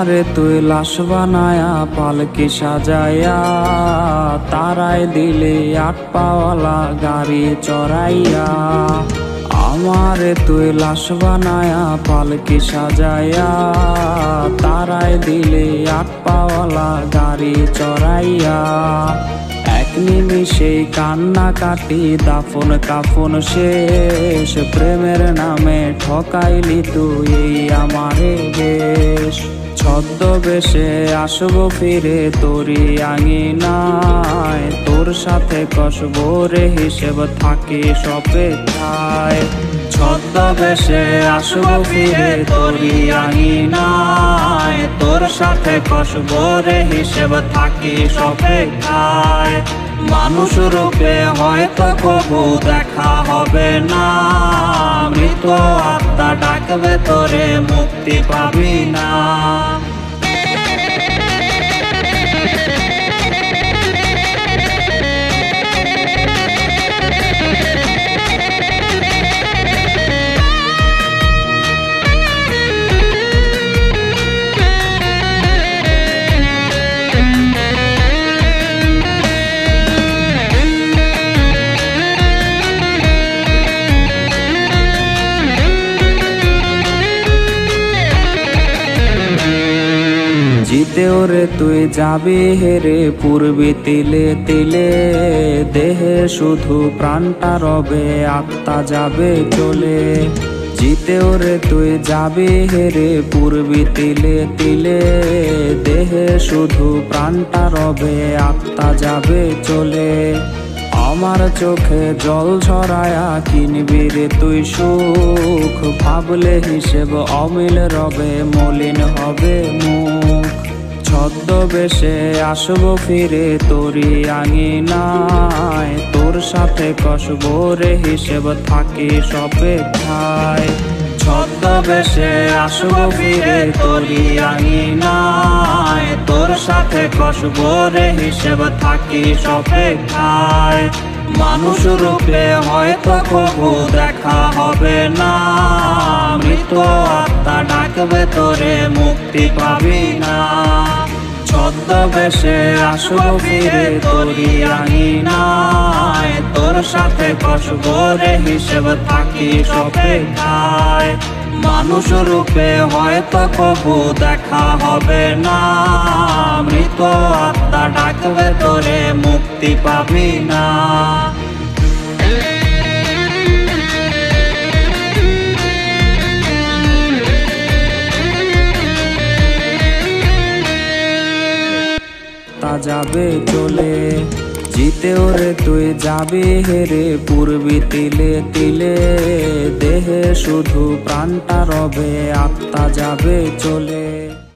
আমারে তুই লাশ বানায়া পালকি সাজায়া তারাই দিলে আট পাওয়ালা গাড়ি চড়াইয়া। আমারে তুই লাশ বানায়া পালকি সাজায়া তারাই দিলে আট পাওয়ালা গাড়ি চড়াইয়া। এক নিমিষেই কান্না কাটি দাফন কাফন শেষ, প্রেমের নামে ঠকাইলি তুই এই আমারে বেশ। ছদ্মবেশে আসবো ফিরে তোরি আঙিনায়, তোর সাথে কসবো রে হিসেব থাকি সপেক্ষায়। ছদ্মবেশে আসবো ফিরে তোরি আঙিনায়, তোর সাথে কসবো রে হিসেব থাকি সপেক্ষায়। মানুষ রূপে হয়তো কবু দেখা হবে না, মৃত আত্মা ডাকবে তোরে মুক্তি পাবি না। জিতেও রে তুই যাবি হেরে পূর্বী তিলে তিলে, দেহে শুধু প্রাণটা রবে আত্মা যাবে চলে। জিতেও রে তুই যাবি হেরে পূর্বী তিলে তিলে, দেহে শুধু প্রাণটা রবে আত্মা যাবে চলে। আমার চোখে জল ছড়ায়া কিনবি রে তুই সুখ, ভাবলে হিসেব অমিল রবে মলিন হবে মুখ। ছদ্মবেশে আসবো ফিরে তোরি আঙিনায়, তোর সাথে কসবো রে হিসেব থাকি সপেক্ষায়। ছদ্মবেশে আসবো ফিরে তোরি আঙিনায়, তোর সাথে কসবো রে হিসেব থাকি সপেক্ষায়। মানুষ রূপে হয়তো কবু দেখা হবে না, মৃত আত্মা ডাকবে তোরে মুক্তি পাবি না। ছদ্মবেশে আসবো ফিরে তোরি আঙিনায়, তোর সাথে কসবো রে হিসেব থাকি সপেক্ষায়। মানুষ রূপে হয়তো কবু দেখা হবে না, মৃত আত্মা ডাকবে তোরে মুক্তি পাবি না। যাবে চলে, জিতেও রে তুই যাবি হেরে পূর্বী তিলে তিলে, দেহে শুধু প্রাণটা রবে আত্মা যাবে চলে।